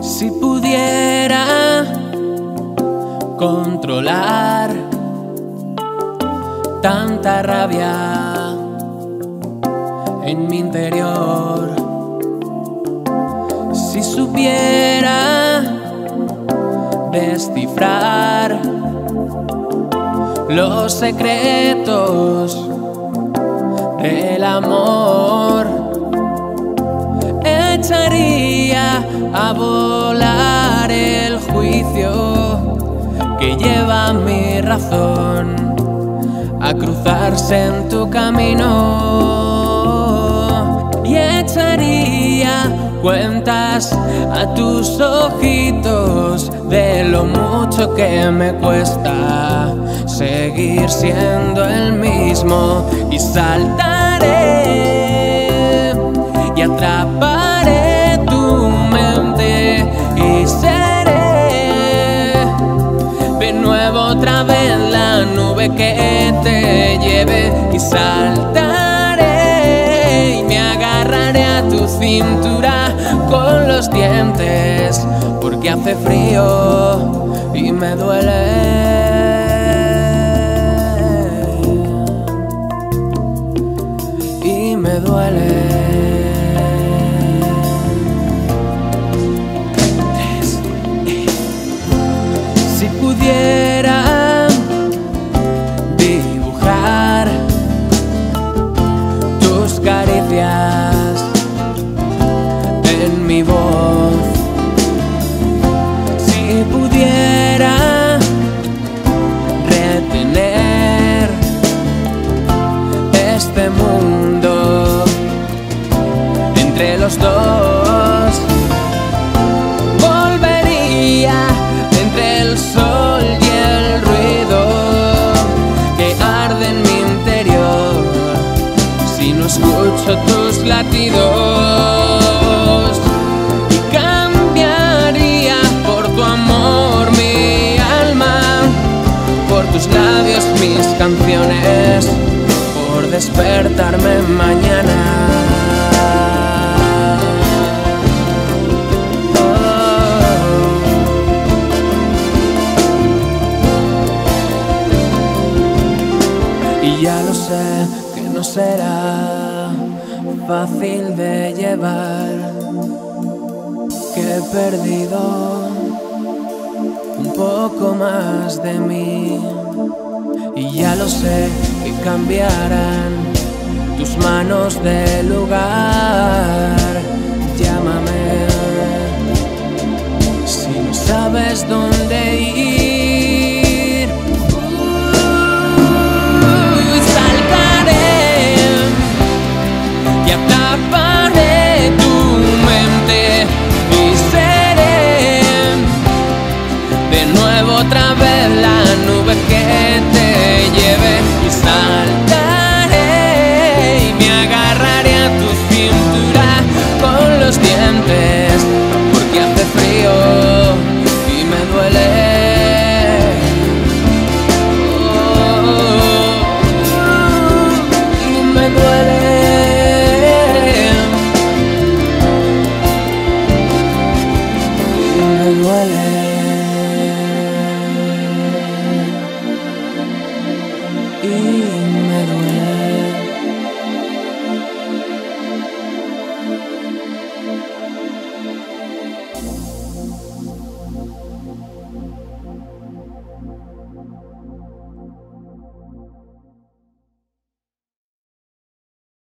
Si pudiera controlar tanta rabia en mi interior, si supiera descifrar los secretos del amor, echaría a volar el juicio que lleva mi razón a cruzarse en tu camino, y echaría cuentas a tus ojitos de lo mucho que me cuesta seguir siendo el mismo, y saltaré y atraparé tu mente y seré de nuevo otra vez la nube que te lleve, y saltaré y me agarraré a tu cintura con los dientes, porque hace frío y me duele. Me duele. Si pudiera dibujar tus caricias en mi voz, si pudiera retener este mundo entre los dos, volvería entre el sol y el ruido que arde en mi interior si no escucho tus latidos, y cambiaría por tu amor mi alma, por tus labios mis canciones, por despertarme mañana. Y ya lo sé que no será fácil de llevar, que he perdido un poco más de mí. Y ya lo sé que cambiarán tus manos de lugar. Llámame si no sabes dónde